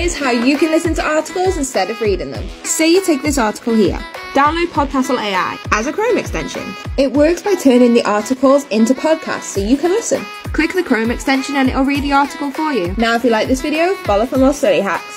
Here's how you can listen to articles instead of reading them. Say you take this article here. Download podcastle.ai as a Chrome extension. It works by turning the articles into podcasts so you can listen. Click the Chrome extension and it'll read the article for you. Now if you like this video, follow for more study hacks.